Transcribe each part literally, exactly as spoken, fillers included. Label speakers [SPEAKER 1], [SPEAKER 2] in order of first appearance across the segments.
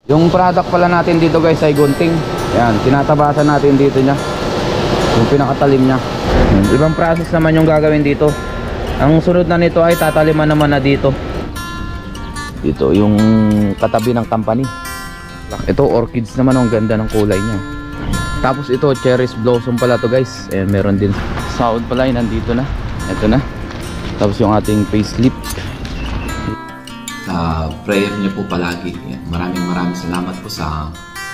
[SPEAKER 1] Yung product pala natin dito guys ay gunting. Ayan, tinatabasan natin dito niya. Yung pinakatalim niya. Ayan, ibang process naman yung gagawin dito. Ang sunod na nito ay tataliman naman na dito. Dito yung katabi ng company. Ito orchids naman, ang ganda ng kulay niya. Tapos ito cherry blossom pala to guys. Ayan, meron din sound pala, yun, nandito na. Ito na. Tapos yung ating facelift.
[SPEAKER 2] Sa prayer niyo po palagi. Maraming maraming salamat po sa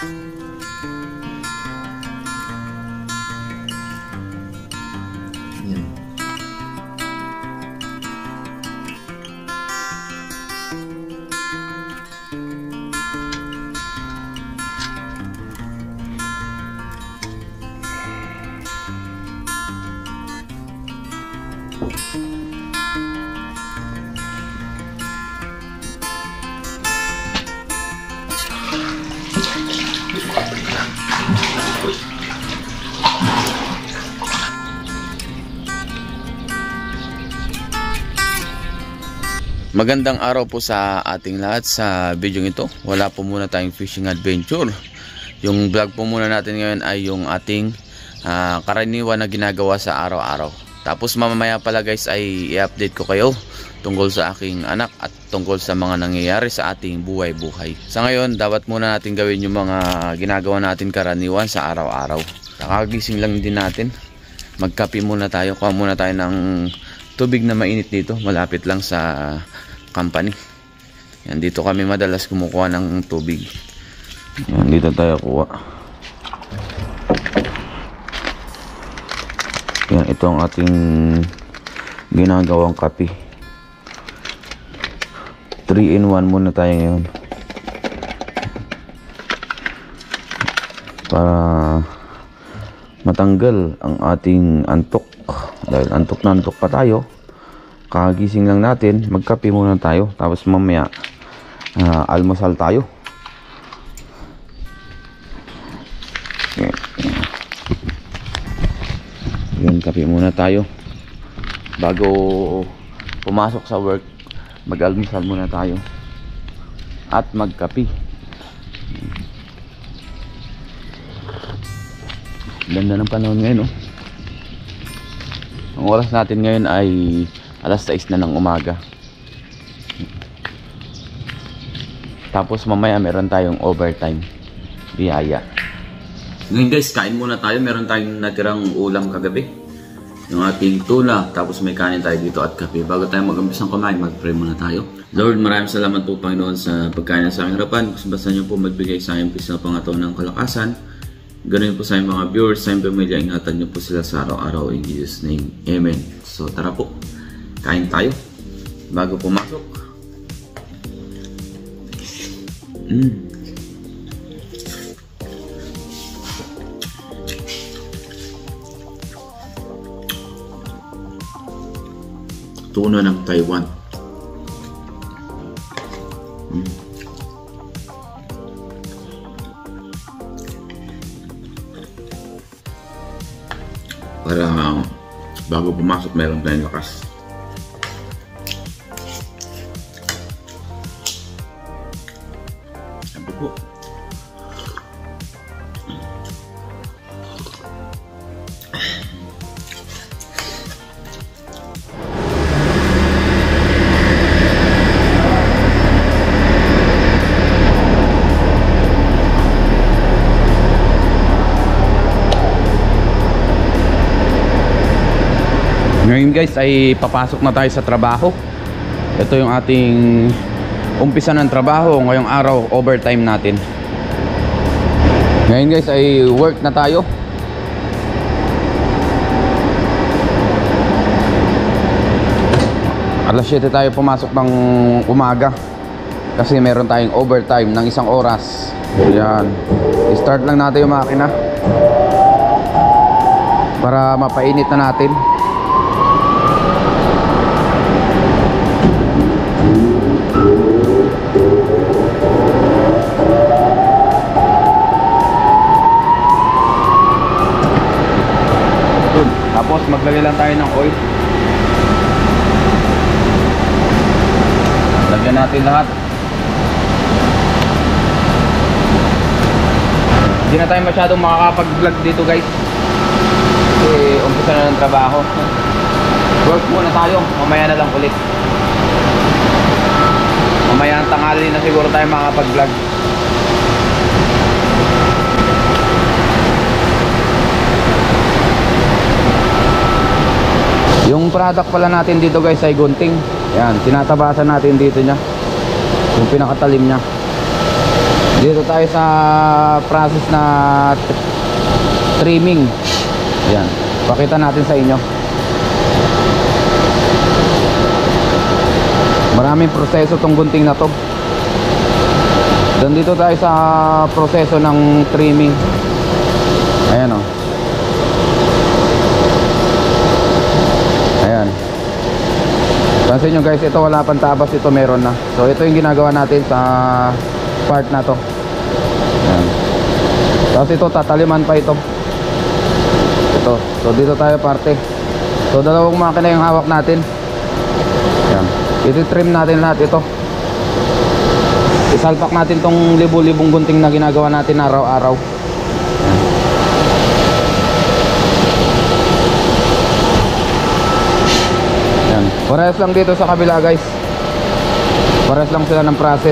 [SPEAKER 2] yan.
[SPEAKER 1] Magandang araw po sa ating lahat. Sa video ito, wala po muna tayong fishing adventure. Yung vlog po muna natin ngayon ay yung ating uh, karaniwan na ginagawa sa araw-araw. Tapos mamaya pala guys ay i-update ko kayo tungkol sa aking anak at tungkol sa mga nangyayari sa ating buhay-buhay. Sa ngayon, dapat muna natin gawin yung mga ginagawa natin karaniwan sa araw-araw. Kakagising lang din natin. Magkape muna tayo. Kuha muna tayo ng tubig na mainit dito. Malapit lang sa company. Yan, dito kami madalas kumukuha ng tubig. Yan, dito tayo kuha. Yan, ito ang ating ginagawang kape. three in one muna tayo ngayon. Para matanggal ang ating antok. Dahil antok na antok pa tayo. Kagising lang natin, magkape muna tayo. Tapos mamaya uh, almusal tayo. Okay. Yun, kape muna tayo. Bago pumasok sa work, mag-almusal muna tayo. At magkape. Ganda ng panahon ngayon, oh. Ang oras natin ngayon ay alas sais na ng umaga. Tapos mamaya meron tayong overtime biyaya. Ngayon guys, kain muna tayo. Meron tayong natirang ulam kagabi, yung ating tuna. Tapos may kanin tayo dito at kape. Bago tayo mag-umpisang kumain, mag-pray muna tayo. Lord, maraming salamat po Panginoon sa pagkain na sa aking harapan. Basta niyo po magbigay sa aking peace na pangatawan ng kalakasan. Ganoon po sa mga viewers, sa pamilya, ingatan niyo po sila sa araw-araw in Jesus' name. Amen. So tara po, kain tayo bago pumasok. Mm. Tuna ng Taiwan. Mm. Para uh, bago pumasok meron tayong lakas. Sabi po. Ngayon guys ay papasok na tayo sa trabaho. Ito yung ating umpisa ng trabaho ngayong araw, overtime natin. Ngayon guys ay work na tayo. alas siyete tayo pumasok ng umaga kasi meron tayong overtime ng isang oras. Yan, i-start lang natin yung makina para mapainit na natin. Tapos maglagay lang tayo ng oil. Lagyan natin lahat. Hindi na tayo masyadong makakapag-vlog dito guys. Kasi umpisa na ng trabaho. Work muna tayo, mamaya na lang ulit. Mamaya ang tanghali na siguro tayo makakapag-vlog. Yung product pala natin dito guys ay gunting. Yan, tinatabasan natin dito niya. Yung pinakatalim niya. Dito tayo sa process na trimming. Yan, pakita natin sa inyo. Maraming proseso tong gunting na to. Dan dito tayo sa proseso ng trimming. Ayan o. Ayan. Pansin nyo guys, ito wala pang tabas, ito meron na. So ito yung ginagawa natin sa part na to. Ayan. Tapos ito tataliman pa ito. Ito. So dito tayo parte. So dalawang makina yung hawak natin. Ayan. Iti-trim natin lahat ito. Isalpak natin tong libu-libong gunting na ginagawa natin araw-araw. Ayan. Parehas lang dito sa kabila guys. Parehas lang sila ng process.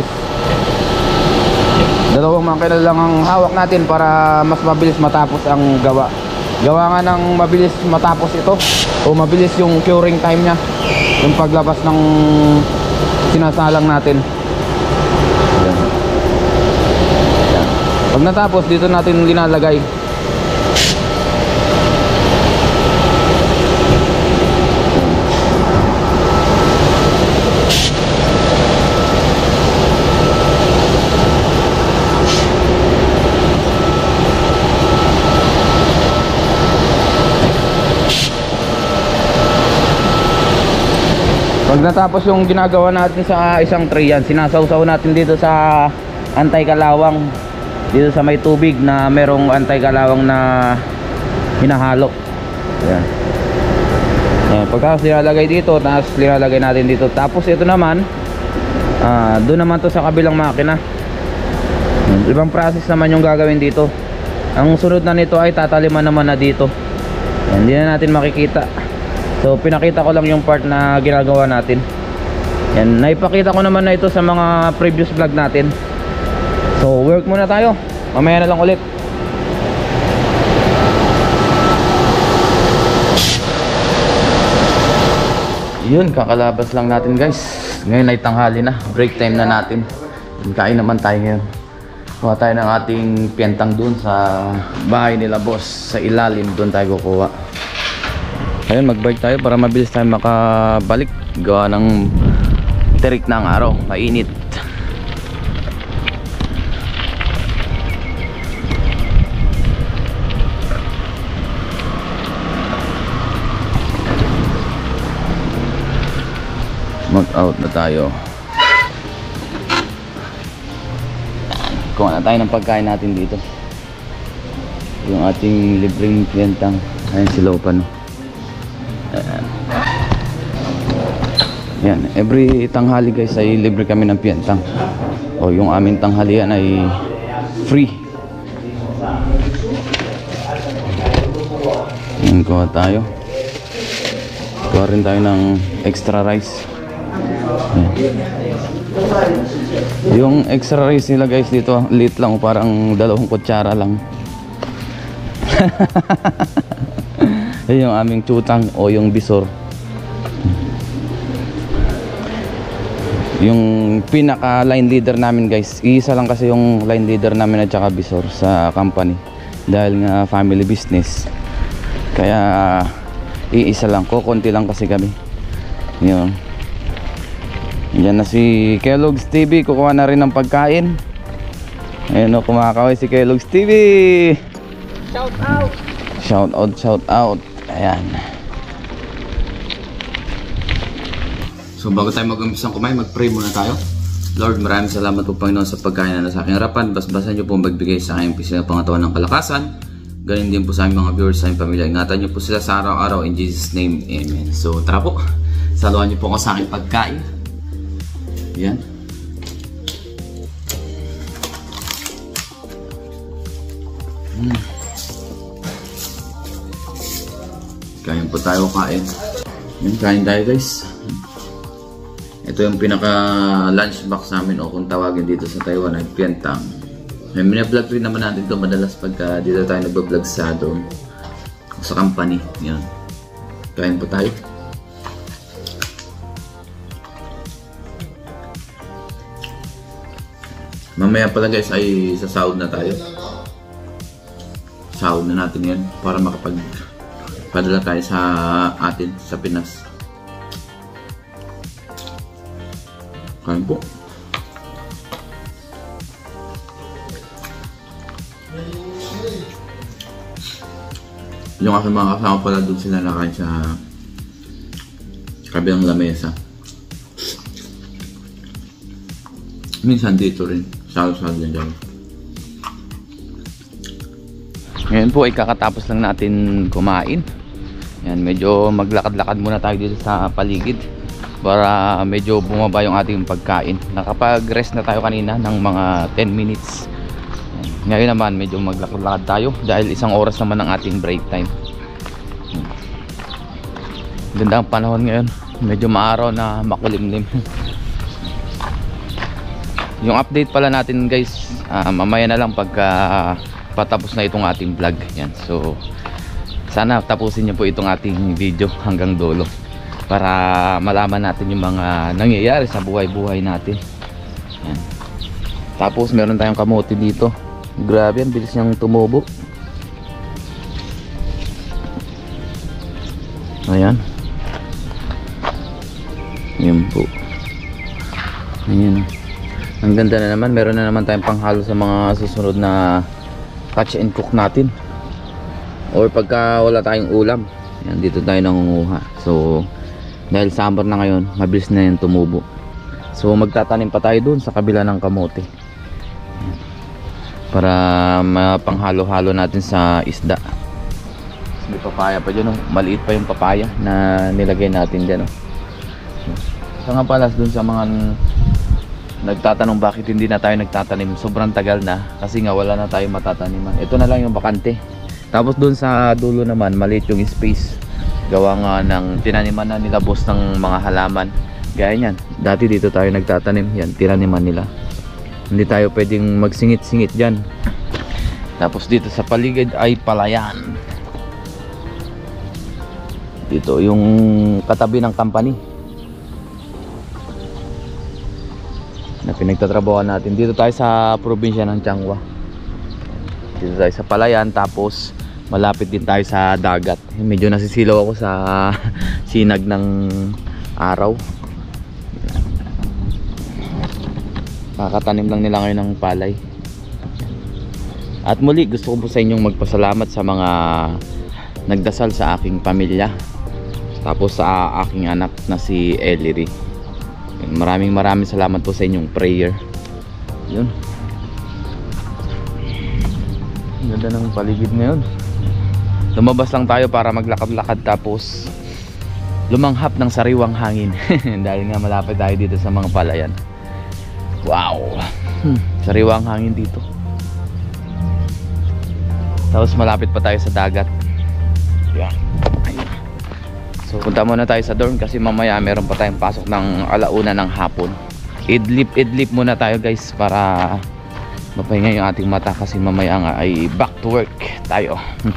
[SPEAKER 1] Dalawang makina lang ang hawak natin para mas mabilis matapos ang gawa. Gawa nga ng mabilis matapos ito o mabilis yung curing time nya, yung paglabas ng sinasalang natin. Ayan. Ayan. Pag natapos, dito natin linalagay. Pag natapos yung ginagawa natin sa isang tray yan, sinasawsaw natin dito sa anti-kalawang, dito sa may tubig na merong anti-kalawang na hinahalo. Ayan. Ayan. Pagkatapos nilalagay dito, tapos nilalagay natin dito. Tapos ito naman, uh, doon naman to sa kabilang makina. Ibang process naman yung gagawin dito. Ang sunod na nito ay tataliman naman na dito. Ayan, hindi na natin makikita. So pinakita ko lang yung part na ginagawa natin. Yan, naipakita ko naman na ito sa mga previous vlog natin. So work muna tayo. Mamaya na lang ulit. Yun, kakalabas lang natin guys. Ngayon ay tanghali na, break time na natin. Kain naman tayo ngayon. Kuha tayo ng ating piyentang dun sa bahay nila boss. Sa ilalim, dun tayo kukuha. Ayun, mag-bike tayo para mabilis tayo makabalik. Gawa ng terik na ang araw, mainit. Mag-out na tayo. Kuha na tayo ng pagkain natin dito. Yung ating libreng kliyentang. Ayun si Lopan. Ayan. Yan, every tanghali guys ay libre kami ng piyentang. O yung aming tanghalian ay free. Yan, kuha tayo. Kuha rin tayo ng extra rice. Yan. Yung extra rice nila guys dito liit lang, parang dalawang kutsara lang. Yan yung aming chutang o yung bisor. Yung pinaka line leader namin guys, isa lang kasi yung line leader namin at saka bisor sa company. Dahil nga family business, kaya iisa lang ko, konti lang kasi kami. Yun. Yan na si Kellogg's T V, kukuha na rin ng pagkain. Ayun o, kumakaway si Kellogg's T V. Shout out! Shout out, shout out. Ayan. So bago tayo mag-umpisang kumain, mag-pray muna tayo. Lord, maraming salamat po Panginoon sa pagkain na nasa aking harapan. Basbasan niyo po magbigay sa aking pisil na pangatawan ng kalakasan. Ganun din po sa aming mga viewers, sa aming pamilya. Ingatan niyo po sila sa araw-araw. In Jesus' name, Amen. So tara po, saluhan niyo po ako sa aking pagkain. Yan. Yan. Hmm. Kain po tayo, kain. Yan, kain tayo guys. Ito yung pinaka lunch box namin o kung tawagin dito sa Taiwan ay piantang. May mina-vlog rin naman natin ito madalas pagka dito tayo nagbablog sa doon sa company. Yan. Kain po tayo. Mamaya pala guys ay sasahod na tayo. Sahod na natin yan para makapagpadala tayo sa atin sa Pinas. Kain po. Yung aking mga kasama pala doon sila nakain sa kabilang lamesa. Minsan dito rin. Salo-salo din dyan. Ngayon po ay kakatapos lang natin kumain. Yan, medyo maglakad-lakad muna tayo dito sa paligid para medyo bumaba yung ating pagkain. Nakapag-rest na tayo kanina ng mga ten minutes. Ngayon naman medyo maglakad-lakad tayo dahil isang oras naman ang ating break time. Ganda ang panahon ngayon. Medyo maaraw na makulimlim. Yung update pala natin guys, uh, mamaya na lang pagka patapos na itong ating vlog. Yan. So sana tapusin niyo po itong ating video hanggang dulo para malaman natin yung mga nangyayari sa buhay-buhay natin. Yan. Tapos meron tayong kamote dito. Grabe, ang bilis niyang tumubo. Ayan. Ayan po. Ayan. Ang ganda na naman. Meron na naman tayong panghalo sa mga susunod na catch and cook natin. Or pagka wala tayong ulam. Ayan, dito tayo nangunguha. So dahil summer na ngayon, mabilis na yan tumubo. So magtatanim pa tayo dun sa kabila ng kamote para mapanghalo-halo natin sa isda. May papaya pa dyan, oh. Maliit pa yung papaya na nilagay natin dyan, oh. So nga pala dun sa mga nagtatanong bakit hindi na tayo nagtatanim, sobrang tagal na kasi nga wala na tayong matataniman. Ito na lang yung bakante. Tapos dun sa dulo naman maliit yung space, gawa nga ng tinaniman na nila boss ng mga halaman. Gaya nyan, dati dito tayo nagtatanim, yan tinaniman nila. Hindi tayo pwedeng magsingit-singit dyan. Tapos dito sa paligid ay palayan. Dito yung katabi ng company na pinagtatrabahoan natin. Dito tayo sa probinsya ng Changhua. Dito tayo sa palayan. Tapos malapit din tayo sa dagat. Medyo nasisilaw ako sa sinag ng araw. Kakatanim lang nila ngayon ng palay. At muli gusto ko po sa inyong magpasalamat sa mga nagdasal sa aking pamilya, tapos sa aking anak na si Ellery. Maraming maraming salamat po sa inyong prayer. Yun. Ganda ng paligid ngayon. Lumabas lang tayo para maglakad-lakad tapos lumanghap ng sariwang hangin. Dahil nga malapit tayo dito sa mga palayan. Wow, hmm, sariwang hangin dito. Tapos malapit pa tayo sa dagat. Yan. So punta muna tayo sa dorm kasi mamaya meron pa tayong pasok ng alauna ng hapon. Idlip idlip muna tayo guys para mapahinga yung ating mata kasi mamaya nga ay back to work tayo.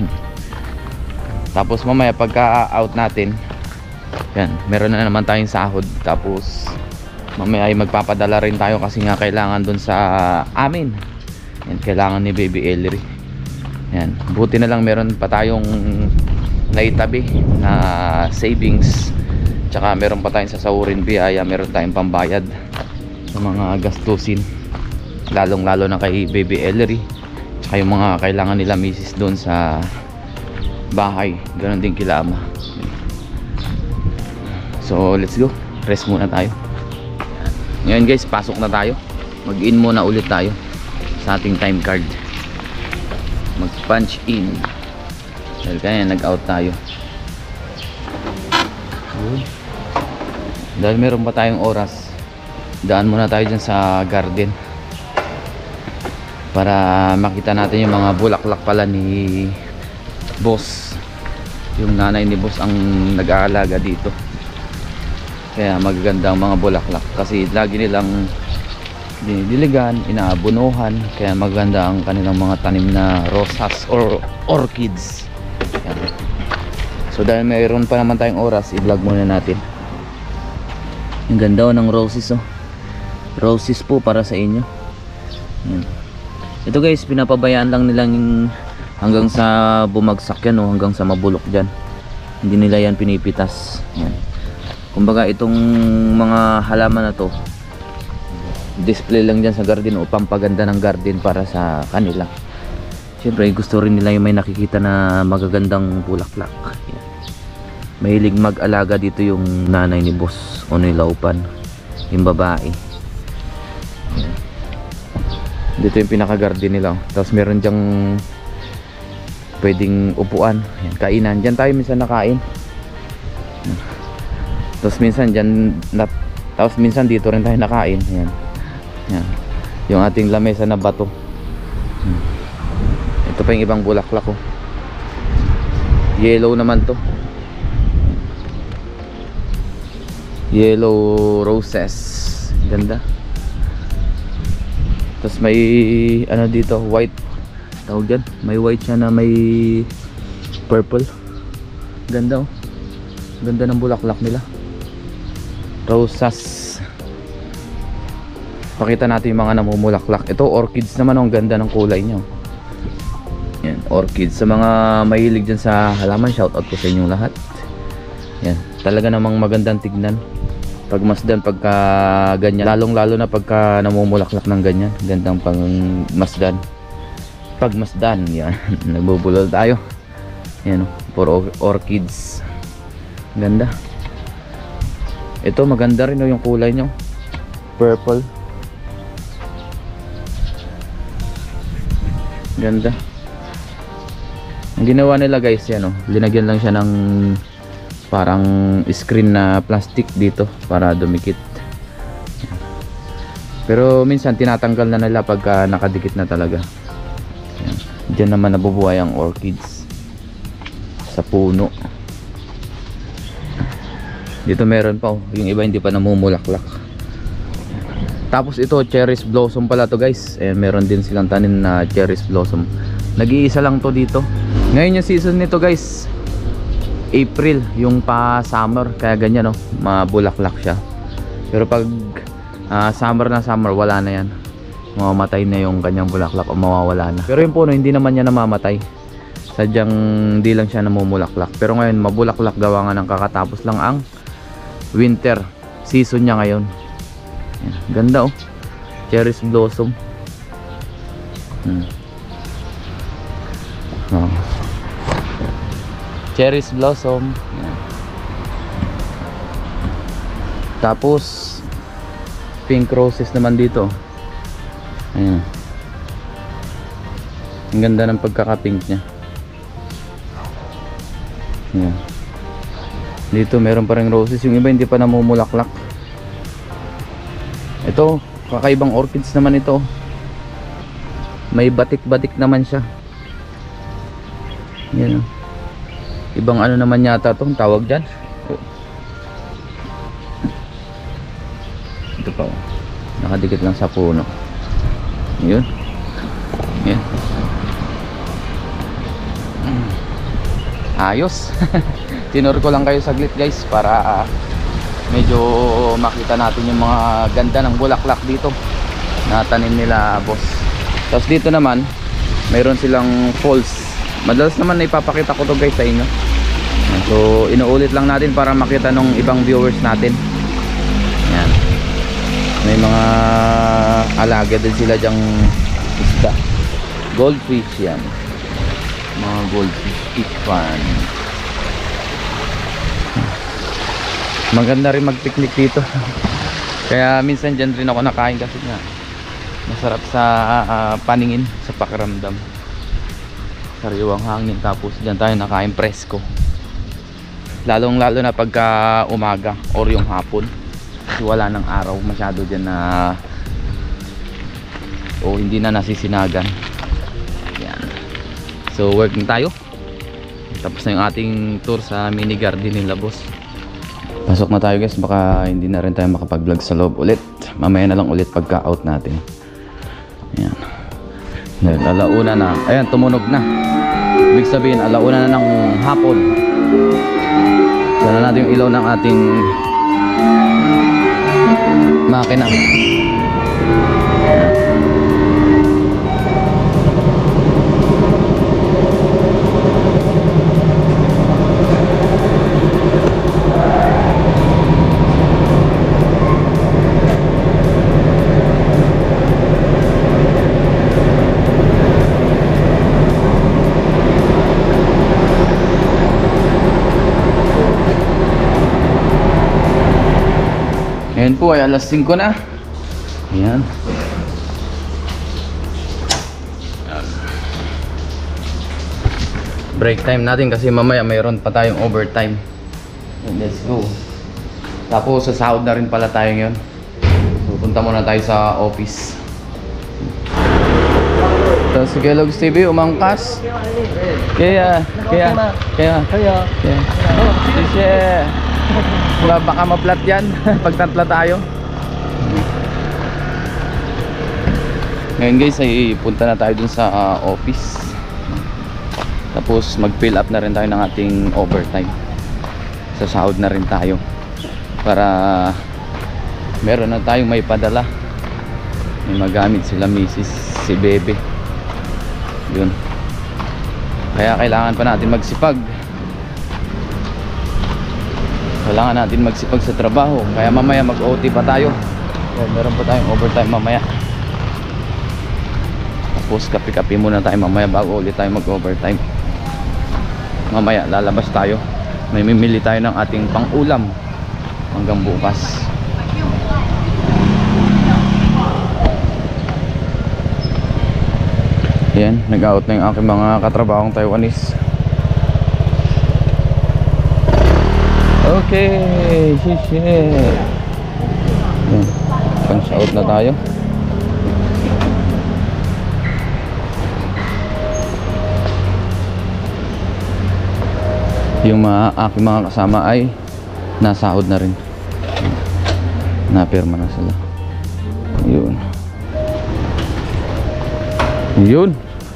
[SPEAKER 1] Tapos mamaya pagka out natin, yan, meron na naman tayong sahod. Tapos mamaya ay magpapadala rin tayo kasi nga kailangan dun sa amin. Yan, kailangan ni Baby Ellery. Yan, buti na lang meron pa tayong naitabi na savings. Tsaka meron pa tayong sasahurin biyaya, meron tayong pambayad sa mga gastusin. Lalong lalo na kay Baby Ellery. Tsaka yung mga kailangan nila misis dun sa bahay. Ganon din kila ama. So let's go, rest muna tayo. Ngayon guys, pasok na tayo. Mag-in muna ulit tayo sa ating time card. Mag-punch in. Dahil kaya nag-out tayo. Dahil meron pa tayong oras, daan muna tayo dyan sa garden. para makita natin yung mga bulaklak pala ni boss. Yung nanay ni boss ang nag-aalaga dito, kaya magaganda ang mga bulaklak kasi lagi nilang dinidiligan, inaabunuhan, kaya maganda ang kanilang mga tanim na rosas or orchids. Yan. So dahil mayroon pa naman tayong oras, i-vlog muna natin. Ang ganda oh, ng roses oh. Roses po para sa inyo. Yan. Ito guys, pinapabayaan lang nilang hanggang sa bumagsak yan oh, hanggang sa mabulok dyan. Hindi nila yan pinipitas. Yan. Kumbaga itong mga halaman na to, display lang dyan sa garden o pampaganda ng garden para sa kanila. Siyempre gusto rin nila yung may nakikita na magagandang bulaklak. Yan. Mahilig mag-alaga dito yung nanay ni boss o ni Laupan, yung babae. Yan. Dito yung pinaka-garden nila. Tapos meron dyang pwedeng upuan. Yan, kainan. Diyan tayo minsan nakain. Tapos minsan dyan, tapos minsan dito rin tayo nakain. Yan. Yan. Yung ating lamesa na bato. Hmm. Ito pa yung ibang bulaklak oh. Yellow naman to. Yellow roses. Ganda. Tapos may ano dito, white. Tawag dyan. May white siya na may purple. Ganda oh. Ganda ng bulaklak nila. Rosas. Pakita natin yung mga namumulaklak. Ito orchids naman oh. Ang ganda ng kulay nyo. Yan, orchids. Sa mga mahilig dyan sa halaman, shout out ko sa inyong lahat. Yan, talaga namang magandang tignan pag masdan, pagka ganyan, lalong lalo na pagka namumulaklak ng ganyan. Gandang pang masdan, pag masdan. Yan. Nagbubulol tayo. Yan oh, for orchids. Ganda. Ito maganda rin oh, yung kulay nyo, purple. Ganda. Ang ginawa nila guys, yan oh, linagyan lang siya ng parang screen na plastic dito para dumikit. Pero minsan tinatanggal na nila pagka nakadikit na talaga. Yan. Diyan naman nabubuhay ang orchids sa puno. Dito meron pa oh, yung iba hindi pa namumulaklak. Tapos ito cherries blossom pala to guys. Ayan, meron din silang tanim na cherries blossom. Nag-iisa lang to dito. Ngayon yung season nito guys, April, yung pa summer, kaya ganyan oh, mabulaklak siya. Pero pag uh, summer na summer, wala na yan. Mamamatay na yung kanyang bulaklak o mawawala na. Pero yung puno hindi naman niya namamatay. Sadyang hindi lang siya namumulaklak. Pero ngayon mabulaklak gawa nga ng kakatapos lang ang winter season niya ngayon. Yan, ganda oh, cherries blossom. hmm. Oh. Cherries blossom. Yan. Tapos pink roses naman dito. Ayan. Ang ganda ng pagkaka-pink niya. Ayan. Dito meron pa ring roses, yung iba hindi pa namumulaklak. Ito kakaibang orchids naman ito. May batik-batik naman siya. Yan. Ibang ano naman yata itong tawag dyan. Ito pa oh. Nakadikit lang sa puno. Yun. Yan. Ayos. Tinur ko lang kayo saglit guys para uh, medyo makita natin yung mga ganda ng bulaklak dito na tanim nila boss. Tapos dito naman mayroon silang falls. Madalas naman na ipapakita ko to guys sa inyo. So inuulit lang natin para makita ng ibang viewers natin. Yan. May mga alaga din sila dyang isda. Goldfish yan. Mga goldfish fish pan. Maganda rin mag-picnic dito. Kaya minsan dyan rin ako nakain kasi nga masarap sa uh, paningin, sa pakiramdam. Sariwang hangin, tapos dyan tayo nakain presko. Lalong lalo na pagka umaga or yung hapon kasi wala ng araw masyado dyan na o hindi na nasisinagan. Yan. So working tayo. Tapos na yung ating tour sa mini garden nila boss. Pasok na tayo guys, baka hindi na rin tayo makapag vlog sa loob ulit. Mamaya na lang ulit pagka out natin. Yan. Dahil alauna na. Ayan, tumunog na. Ibig sabihin alauna na ng hapon. Sana natin yung ilaw ng ating makina. Ngayon po ay alas singko na. Ayan. Break time natin kasi mamaya mayroon pa tayong overtime. And let's go. Tapos sasahod na rin pala tayo ngayon. So punta muna tayo sa office. Tapos si Kellogg's T V umangkas. Kaya, kaya, kaya, kaya, kaya. Kaya. Baka ma-flat yan pag tatla tayo. Ngayon guys ay punta na tayo dun sa uh, office. Tapos mag fill up na rin tayo ng ating overtime. Sasahod na rin tayo para meron na tayong may padala. May magamit sila misis, si Bebe. Yun. Kaya kailangan pa natin magsipag. Kailangan natin magsipag sa trabaho. Kaya mamaya mag-O T pa tayo. So, meron pa tayong overtime mamaya. Tapos kape-kape muna tayo mamaya bago ulit tayo mag-overtime. Mamaya lalabas tayo. May mimili tayo ng ating pang-ulam hanggang bukas. Yan, nag-out na yung aking mga katrabahong Taiwanese. Okay, shit. Pang shout na tayo. Yung mga aking mga kasama ay nasahod na rin. Napirma na sila. Yun. Yun.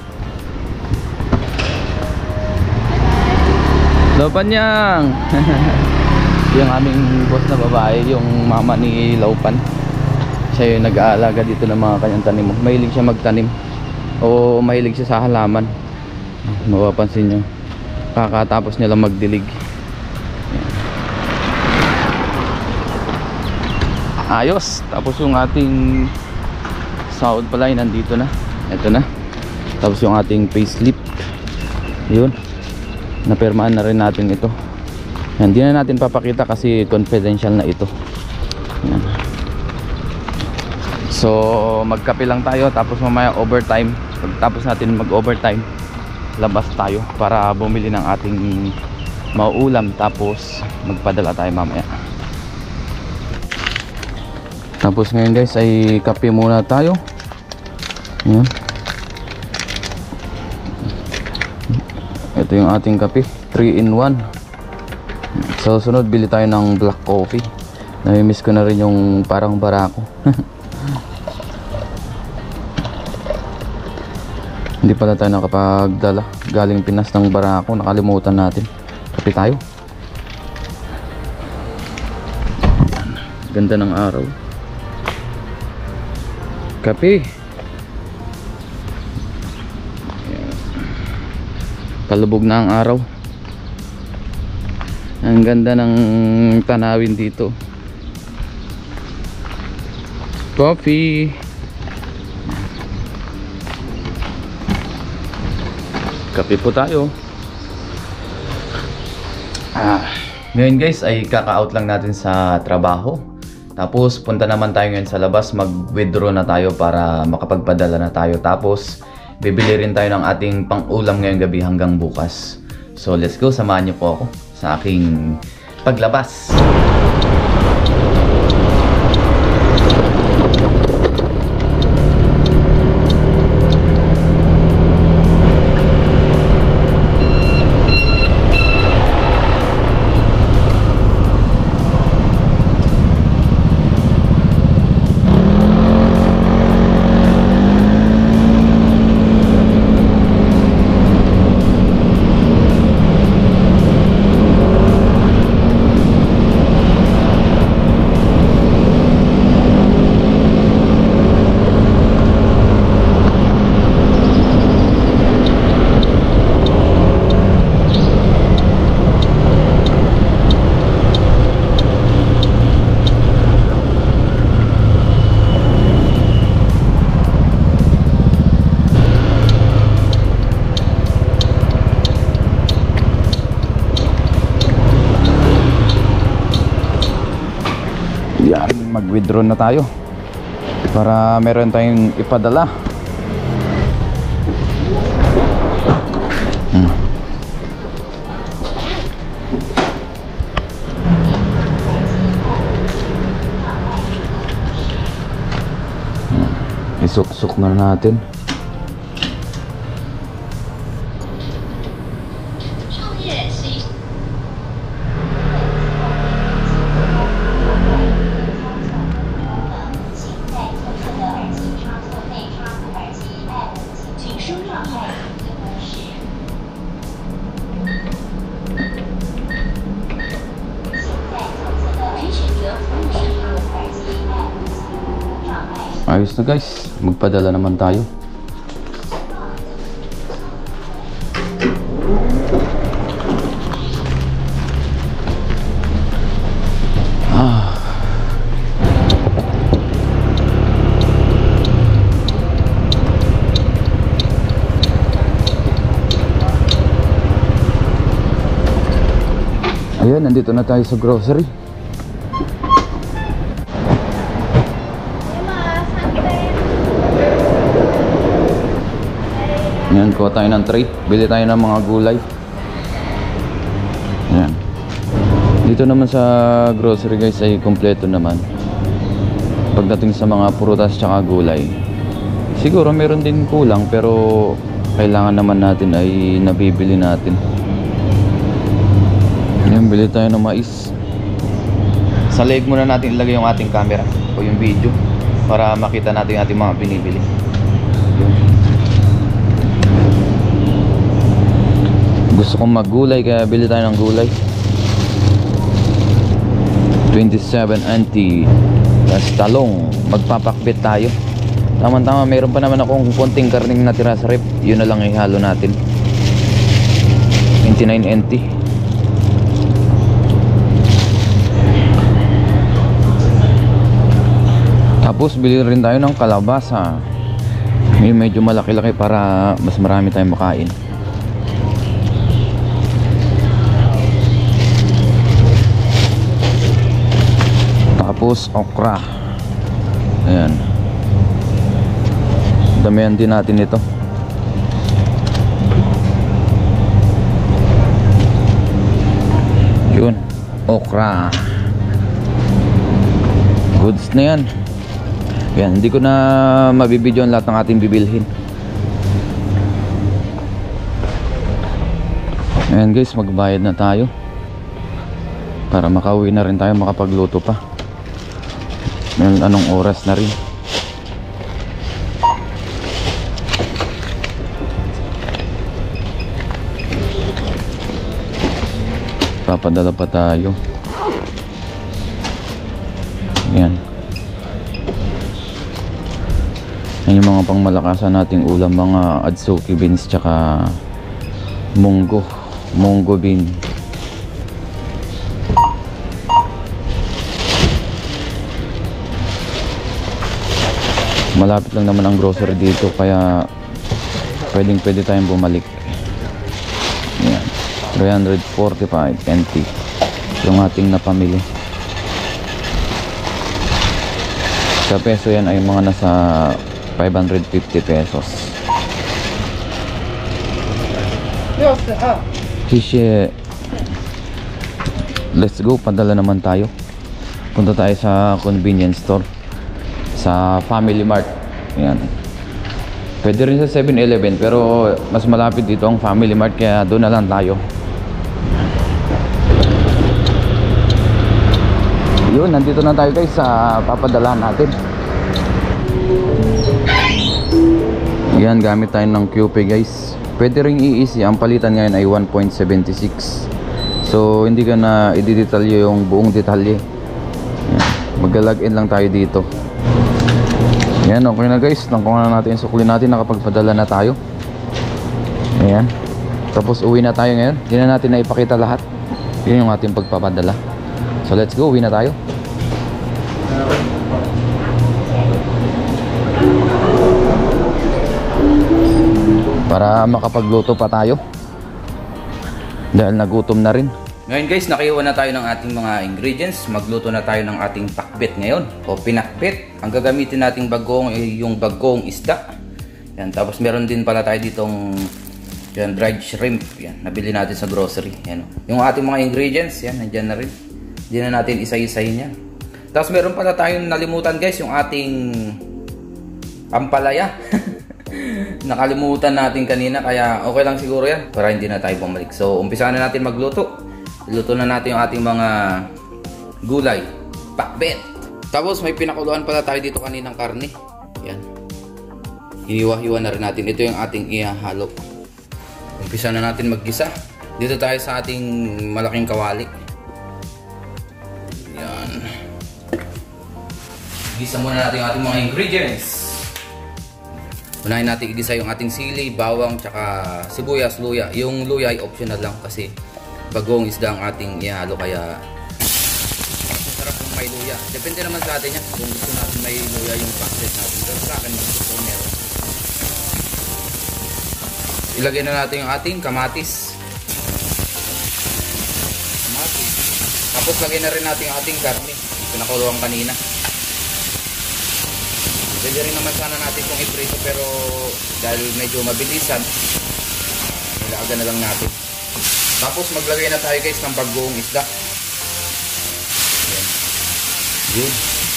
[SPEAKER 1] Laupanyang. Yung aming boss na babae, yung mama ni Laupan, siya yung nag-aalaga dito ng mga kanyang tanim. Mahilig siya magtanim o mahilig siya sa halaman. Mapapansin nyo, kakatapos niya lang magdilig. Ayos. Tapos yung ating sahod pala ay nandito na. Ito na. Tapos yung ating payslip, yun, napirmaan na rin natin ito. Hindi na natin papakita kasi confidential na ito. Yan. So magkape lang tayo. Tapos mamaya overtime. Pagtapos natin mag overtime, labas tayo para bumili ng ating mauulam. Tapos magpadala tayo mamaya. Tapos ngayon guys ay kape muna tayo. Yan. Ito yung ating kape, three in one. So sunod bili tayo ng black coffee. Namimiss ko na rin yung parang barako. Hindi pala tayo nakapagdala galing Pinas ng barako, nakalimutan natin. Kape tayo. Ganda ng araw. Kape. Palubog na ang araw. Ang ganda ng tanawin dito. Coffee. Kape po tayo. Ah, ngayon guys ay kaka-out lang natin sa trabaho. Tapos punta naman tayo ngayon sa labas, mag-withdraw na tayo para makapagpadala na tayo. Tapos bibili rin tayo ng ating pang-ulam ngayong gabi hanggang bukas. So let's go, samahan niyo po ako sa aking paglabas. mag-withdraw na tayo para meron tayong ipadala. hmm. Isuk-suk na natin. Ayos na guys, magpadala naman tayo. Ah. Ayan, nandito na tayo sa grocery. Ayan, kuha tayo ng tray. Bili tayo ng mga gulay. Ayan. Dito naman sa grocery guys ay kompleto naman. Pagdating sa mga prutas tsaka gulay, siguro meron din kulang pero kailangan naman natin ay nabibili natin. Ayan, bili tayo ng mais. Sa leg muna natin ilagay yung ating camera o yung video para makita natin yung ating mga binibili. Gusto kong maggulay kaya bili tayo ng gulay. twenty-seven anti tas talong. Magpapakbit tayo. Tama-tama, mayroon pa naman akong konting karning natira sa rep. Yun na lang ihalo natin. twenty-nine anti. Tapos bili rin tayo ng kalabasa. Yung medyo malaki-laki para mas marami tayong makain. Tapos okra. Ayan. Damihan din natin ito. Yun, okra. Goods na yan. Yan, hindi ko na mabibidyoan lahat ng ating bibilhin. Ayan guys, magbayad na tayo para makauwi na rin tayo, makapagluto pa. Ngayon, anong oras na rin. Papadala pa tayo. Yan. Yan yung mga pangmalakasan nating ulam, mga adzuki beans tsaka munggo. Munggo bean. Malapit lang naman ang grocery dito kaya pwedeng pwede tayong bumalik. Yan, three forty-five N T yung ating napamili. Sa peso yan ay mga nasa five hundred fifty pesos. Shishi. Let's go, padala naman tayo. Punta tayo sa convenience store, sa Family Mart. Ayan. Pwede rin sa seven eleven pero mas malapit dito ang Family Mart kaya doon na lang tayo. Yun, nandito na tayo guys sa papadalahan natin. Yan, gamit tayo ng Q P guys. Pwede ring i-easy. Ang palitan ngayon ay one point seven six. So hindi ka na i-detalye yung buong detalye. Mag-log in lang tayo dito. Yan, okay na guys. Nangkungan na natin, suklin natin, nakapagpadala na tayo. Ayan. Tapos uwi na tayo ngayon. Hindi na natin na ipakita lahat. Yun yung ating pagpapadala. So let's go, uwi na tayo. Para makapagluto pa tayo dahil nagutom na rin.
[SPEAKER 3] Ngayon guys, nakiwa na tayo ng ating mga ingredients. Magluto na tayo ng ating pakbet ngayon o pinakbet. Ang gagamitin nating bagong ay yung bagong isda. Yan, tapos meron din pala tayo ditong yan, dried shrimp. Yan, nabili natin sa grocery. Yan, yung ating mga ingredients, yan, nandyan na rin. Hindi na natin isa-isahin yan. Tapos meron pala tayong nalimutan guys, yung ating ampalaya. Nakalimutan natin kanina, kaya okay lang siguro yan para hindi na tayo bumalik. So, umpisahan na natin magluto. Luto na natin yung ating mga gulay, pakbet. Tapos may pinakuluan pala tayo dito kaninang karne. Yan. Hiniwa-hiwa na rin natin. Ito yung ating ihahalo. Umpisa na natin maggisa. Dito tayo sa ating malaking kawali. Yan. Gisa muna natin yung ating mga ingredients. Unahin natin igisa yung ating sili, bawang, tsaka sibuyas, luya. Yung luya ay optional lang kasi bagong isda ang ating ihalo, kaya masarap kung may luya. Depende naman sa atin yan kung gusto natin may luya yung pakbet natin. Pero sa akin mas gusto meron. Ilagay na natin yung ating kamatis. Kamatis. Tapos lagay na rin natin yung ating karne. Pinakuluan kanina. Pwede rin naman sana natin itong iprito, pero dahil medyo mabilisan, nilaagan na lang natin. Tapos maglagay na tayo guys ng bagong isda. Ayan. Yun.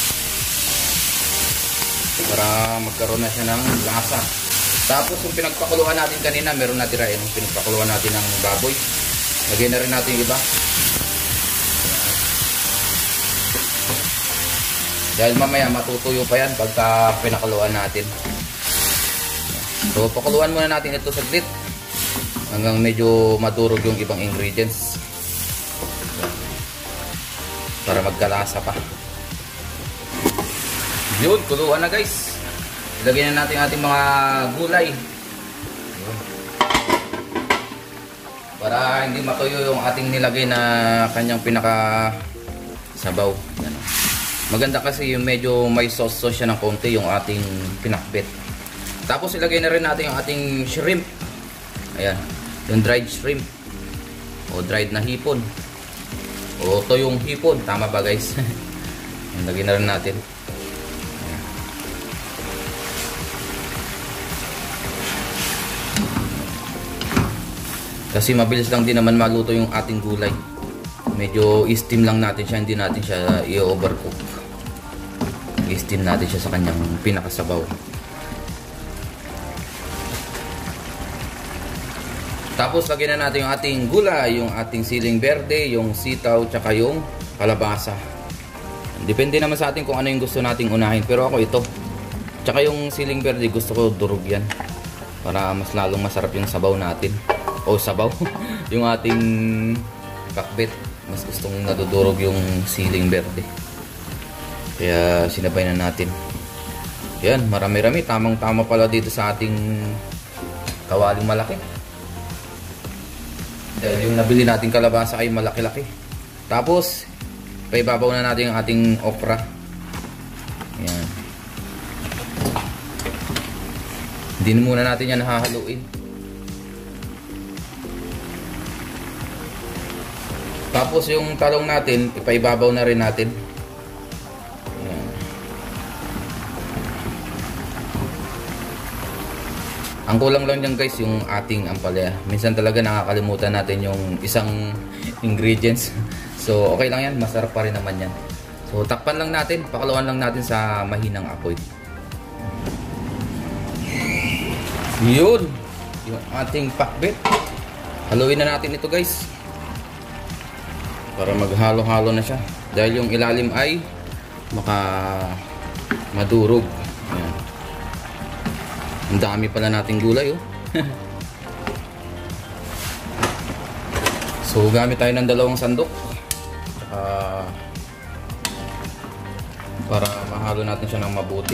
[SPEAKER 3] Para magkaroon na siya ng lasa. Tapos yung pinagpakuluan natin kanina, meron natira yun. Yung pinagpakuluan natin ng baboy. Lagay na rin natin yung iba. Ayan. Dahil mamaya matutuyo pa yan pagka pinakuluan natin. So pakuluan muna natin ito saglit hanggang medyo madurog yung ibang ingredients para magkalasa pa. Yun, kuluan na guys. Ilagay na natin ating mga gulay. Yun. Para hindi matuyo yung ating nilagay na kanyang pinaka sabaw. Yan. Maganda kasi yung medyo may sauce-sauce siya ng konti yung ating pinakbet. Tapos ilagay na rin natin yung ating shrimp. Ayan, yung dried shrimp o dried na hipon o toyong hipon, tama ba guys? Ilagay na rin natin. Ayan. Kasi mabilis lang din naman maluto yung ating gulay. Medyo i-steam lang natin siya, hindi natin siya i-overcook. I-steam natin siya sa kanyang pinakasabaw. Tapos lagyan na natin yung ating gulay, yung ating siling berde, yung sitaw, tsaka yung kalabasa. Depende naman sa atin kung ano yung gusto nating unahin. Pero ako ito. Tsaka yung siling berde, gusto ko durog yan. Para mas lalong masarap yung sabaw natin. O sabaw. Yung ating pakbet. Mas gustong nadudurog yung siling berde. Kaya sinabay na natin. Yan, marami-rami. Tamang-tama pala dito sa ating kawaling malaki. Dahil yung nabili nating kalabasa ay malaki-laki. Tapos, paibabaw na natin yung ating okra. Ayan. Hindi na muna natin yan hahaluin. Tapos yung talong natin, ipaibabaw na rin natin. Ayan. Ang kulang lang dyan guys, yung ating ampalaya. Minsan talaga nakakalimutan natin yung isang ingredients. So okay lang yan, masarap pa rin naman yan. So takpan lang natin, pakuluan lang natin sa mahinang apoy. Yun, yung ating pakbet. Haluin na natin ito guys. Para maghalo-halo na siya. Dahil yung ilalim ay maka madurog. Ayan. Ang dami pala nating gulay oh. So gamit tayo ng dalawang sandok. Saka para mahalo natin siya ng mabuti.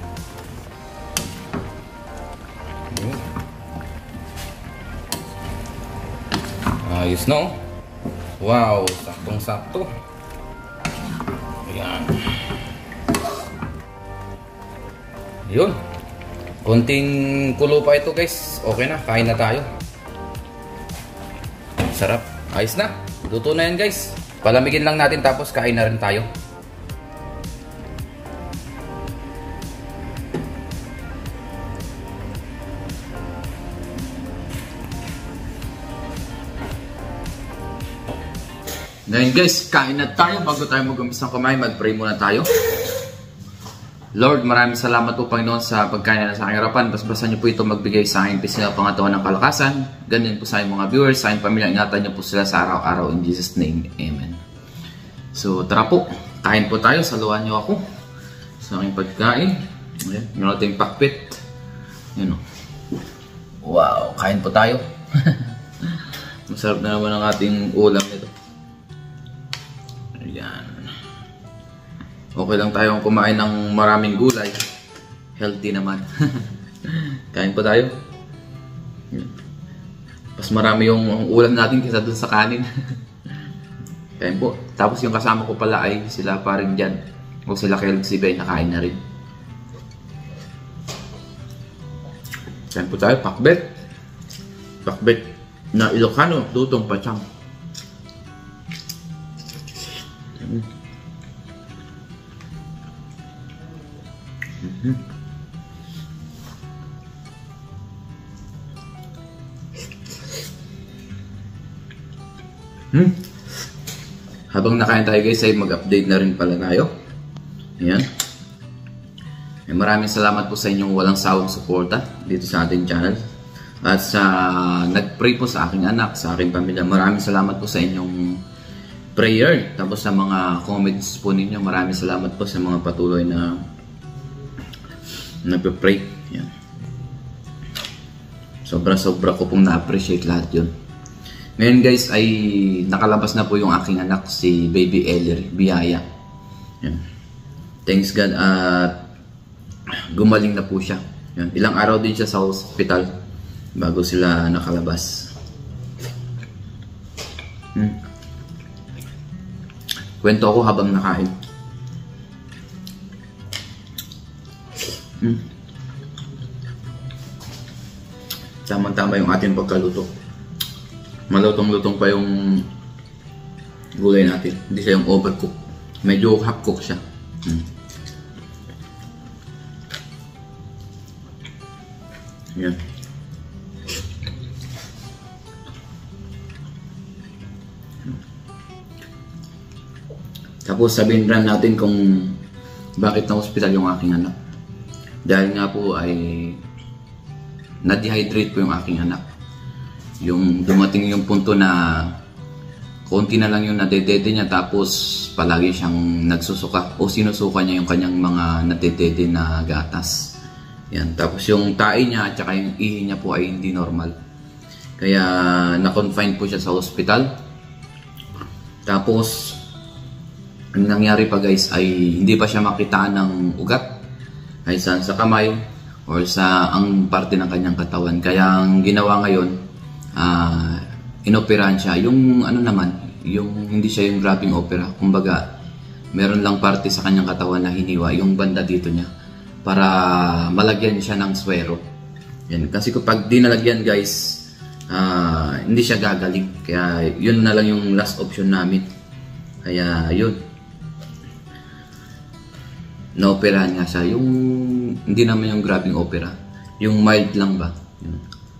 [SPEAKER 3] Ayan. Ayos na oh. Wow, saktong-sakto. Ayan. Yun. Konting kulo pa ito guys. Okay na, kain na tayo. Sarap. Ayos na. luto na yan guys. Palamigin lang natin tapos kain na rin tayo.
[SPEAKER 1] Ngayon guys, kain na tayo. Bago tayo mag-umpisa ng kumain, mag-pray muna tayo. Lord, maraming salamat po Panginoon sa pagkain na sa aking harapan. Basbasan niyo po ito magbigay sa aking pisngal pangatawan ng kalakasan. Ganyan po sa aking mga viewers, sa aking pamilya. Ingatan niyo po sila sa araw-araw in Jesus' name. Amen. So tara po, kain po tayo. Saluhan niyo ako sa aking pagkain. Ayan, yung ating pakpit. Ayan o. Wow, kain po tayo. Masarap na naman ang ating ulam nito. Ayan. Okay lang tayong kumain ng maraming gulay. Healthy naman. Kain po tayo. Mas marami yung ulam natin kaysa dun sa kanin. Kain po. Tapos yung kasama ko pala ay sila pa rin dyan. O sila kay Luxibay nakain na rin. Kain po tayo. Pakbet. Pakbet na Ilocano. Lutong pachang. Mm-hmm. Hmm. Habang nakain tayo guys ay mag-update na rin pala tayo. Ayan. Eh, maraming salamat po sa inyong walang sawang suporta dito sa ating channel. At sa nag-pray po sa aking anak, sa aking pamilya. Maraming salamat po sa inyong prayer. Tapos sa mga comments po ninyo, maraming salamat po sa mga patuloy na nagpe-pray. Yan. Sobra-sobra ko pong na-appreciate lahat yun. Ngayon guys ay nakalabas na po yung aking anak, si Baby Ellery Biyaya. Yan. Thanks God at gumaling na po siya. Yan. Ilang araw din siya sa hospital bago sila nakalabas. Hmm. Kwento ako habang nakain. Hmm. Tama-tama yung ating pagkaluto. Malutong-lutong pa yung gulay natin. Hindi siya yung overcook. Medyo half-cook siya. Hmm. Yan. Tapos sabihin rin natin kung bakit na hospital yung aking anak. Dahil nga po ay na-dehydrate po yung aking anak. Yung dumating yung punto na konti na lang yung nadedede niya tapos palagi siyang nagsusuka o sinusuka niya yung kanyang mga nadedede na gatas. Yan. Tapos yung tae niya at saka yung ihi niya po ay hindi normal. Kaya na-confine po siya sa hospital. Tapos ang nangyari pa guys ay hindi pa siya makitaan ng ugat ay saan sa kamay or sa ang parte ng kanyang katawan. Kaya ang ginawa ngayon, uh, inoperahan siya. Yung ano naman, yung hindi siya yung grabbing opera. Kumbaga, meron lang parte sa kanyang katawan na hiniwa, yung banda dito niya, para malagyan siya ng swero. Yan. Kasi kapag di nalagyan guys, uh, hindi siya gagaling. Kaya yun na lang yung last option namin. Kaya yun. Na-operahan nga siya. Yung hindi naman yung grabbing opera. Yung mild lang ba. Yun.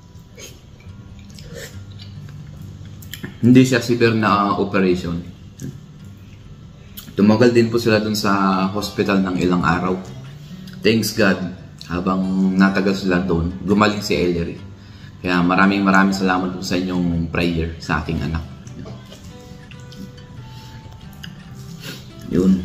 [SPEAKER 1] Hindi siya severe na operation. Tumagal din po sila dun sa hospital ng ilang araw. Thanks God, habang natagal sila doon, gumaling si Ellery. Kaya maraming maraming salamat po sa inyong prayer sa aking anak. Yun.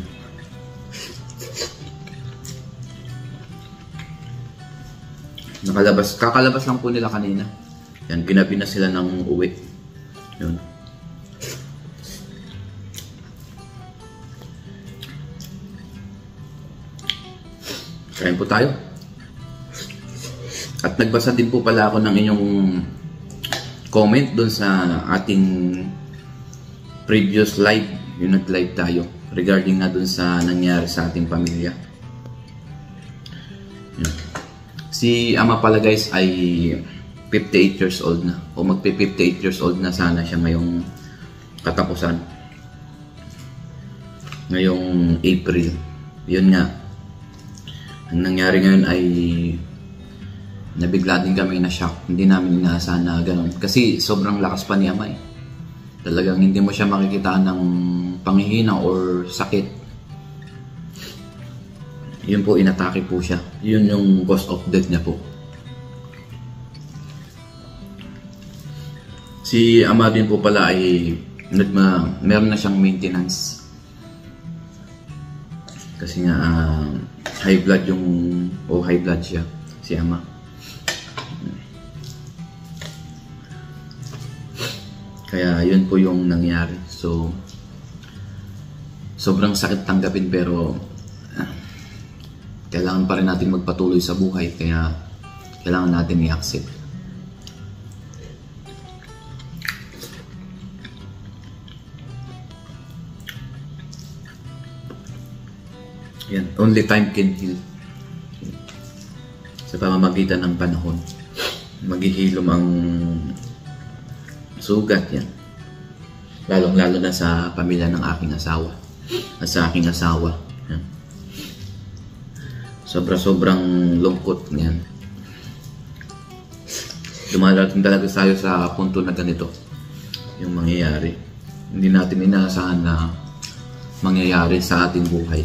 [SPEAKER 1] Nakalabas, kakalabas lang po nila kanina. Yan, ginabi na sila ng uwi. Yun. Kain po tayo. At nagbasa din po pala ako ng inyong comment doon sa ating previous live. Yung nag-live tayo regarding na doon sa nangyari sa ating pamilya. Yun. Si ama pala guys ay fifty-eight years old na. O magpi-fifty-eight years old na sana siya ngayong
[SPEAKER 2] katapusan. Ngayong April. Yun nga. Ang nangyari ngayon ay nabigla din kami na shock. Hindi namin inaasahan na ganun. Kasi sobrang lakas pa ni Ama eh. Talagang hindi mo siya makikita ng panghihina or sakit. Yun po, inatake po siya. Yun yung cause of death niya po. Si Ama din po pala ay nagma, meron na siyang maintenance. Kasi nga uh, high blood yung o high blood siya si Ama. Kaya yun po yung nangyari. So sobrang sakit tanggapin pero uh, kailangan pa rin natin magpatuloy sa buhay, kaya kailangan natin i-accept. Yan, only time can heal. Sa pamamagitan ng panahon, maghihilom ang sugat yan. Lalong-lalo na sa pamilya ng aking asawa at sa aking asawa. Yan. Sobra-sobrang lungkot yan. Dumarating talaga tayo sa punto na ganito yung mangyayari. Hindi natin inaasahan na mangyayari sa ating buhay.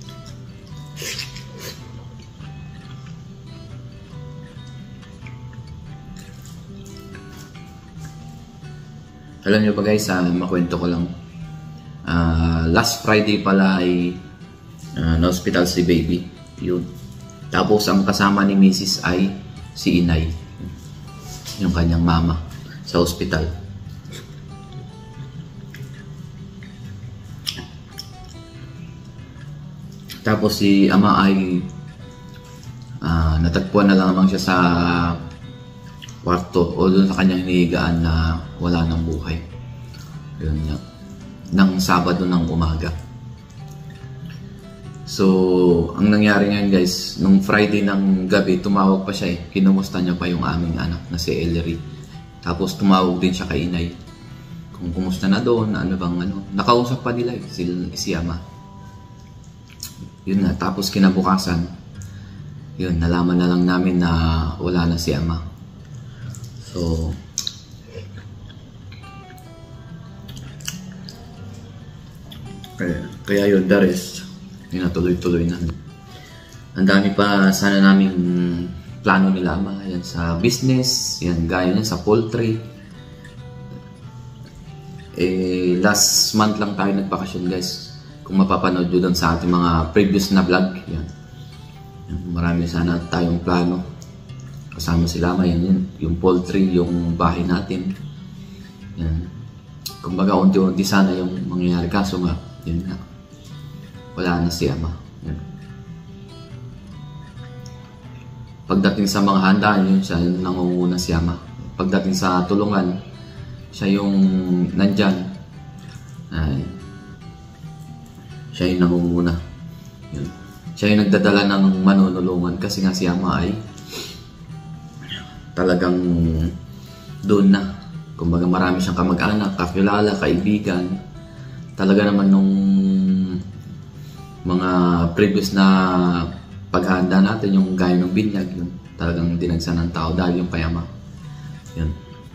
[SPEAKER 2] Alam niyo ba guys, uh, makwento ko lang. Uh, last Friday pala ay uh, na-hospital si baby. Yun. Tapos ang kasama ni Missus ay si Inay. Yung kanyang mama sa hospital. Tapos si Ama ay uh, natagpuan na lang naman siya sa kwarto o doon sa kanyang hinihigaan na wala ng buhay. Yun nga. Nang Sabado ng umaga. So, ang nangyari ngayon guys, nung Friday ng gabi, tumawag pa siya eh. Kinumusta niya pa yung aming anak na si Ellery. Tapos tumawag din siya kay Inay. Kung kumusta na doon, ano bang ano. Nakausap pa nila eh, si, si Ama. Yun nga, tapos kinabukasan, yun, nalaman na lang namin na wala na si Ama. So, kaya, kaya yun, the rest, yun na, tuloy-tuloy na. Ang dami pa sana naming plano nila Ama, yan sa business, yan gaya yan sa poultry. Eh, last month lang tayo nagbakasyon guys. Kung mapapanood nyo doon sa ating mga previous na vlog, yan. Marami sana tayong plano. Kasama sila Ama, yan, yan. Yung poultry, yung bahay natin. Yan. Kumbaga, unti-unti sana yung mangyayari. Kaso nga, yun nga. Wala na si Ama. Yan. Pagdating sa mga handaan, yun siya yung nangunguna si Ama. Pagdating sa tulungan, siya yung nandyan. Ay, siya yung nangunguna. Yun. Siya yung nagdadala ng manunulungan kasi nga si Ama ay talagang doon na. Kumbaga marami siyang kamag-anak, kakilala, kaibigan. Talaga naman nung mga previous na paghahanda natin, yung gaya ng binyag, yun, talagang dinagsan ng tao dahil yung kay Ama. Yun.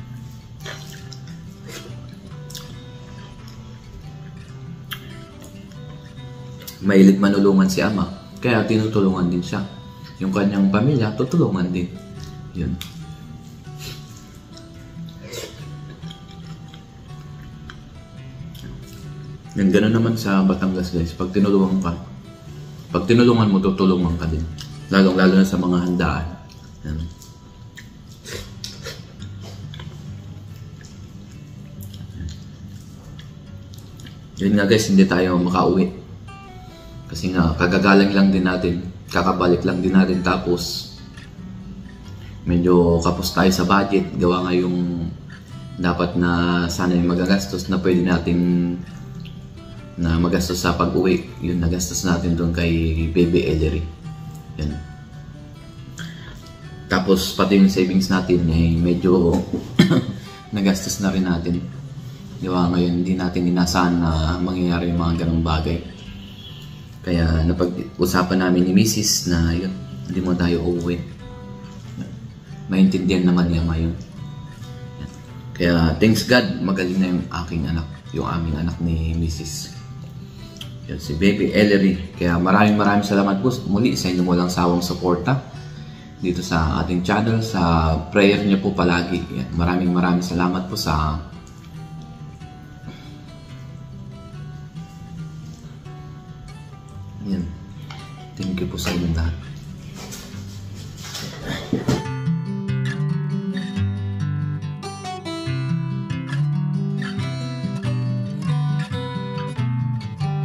[SPEAKER 2] Mahilig manulungan si Ama, kaya tinutulungan din siya. Yung kanyang pamilya, tutulungan din. Yun. Yan, gano'n naman sa Batangas guys. Pag tinulungan ka, pag tinulungan mo, tutulungan ka din. Lalong-lalo na sa mga handaan. Yan. Yun nga guys, hindi tayo makauwi. Kasi nga, kagagaling lang din natin. Kakabalik lang din natin. Tapos, medyo kapos tayo sa budget. Gawa nga yung dapat na sana yung magagastos na pwede natin na magastos sa pag-uwi. Yun, nagastos natin doon kay Baby Ellery. Yan. Tapos, pati yung savings natin, eh, medyo nagastos na rin natin. Di ba? Ngayon, hindi natin inasahan na mangyayari yung mga ganong bagay. Kaya napag-usapan namin ni Missus na yun, hindi mo tayo uuwi. Maintindihan naman niya ngayon. Kaya thanks God, magaling na yung aking anak, yung aming anak ni Missus Yan, si Baby Ellery. Kaya maraming maraming salamat po muli sa inyong walang sawang suporta dito sa ating channel, sa prayer niyo po palagi. Yan, maraming maraming salamat po sa yan. Thank you po sa inyong lahat.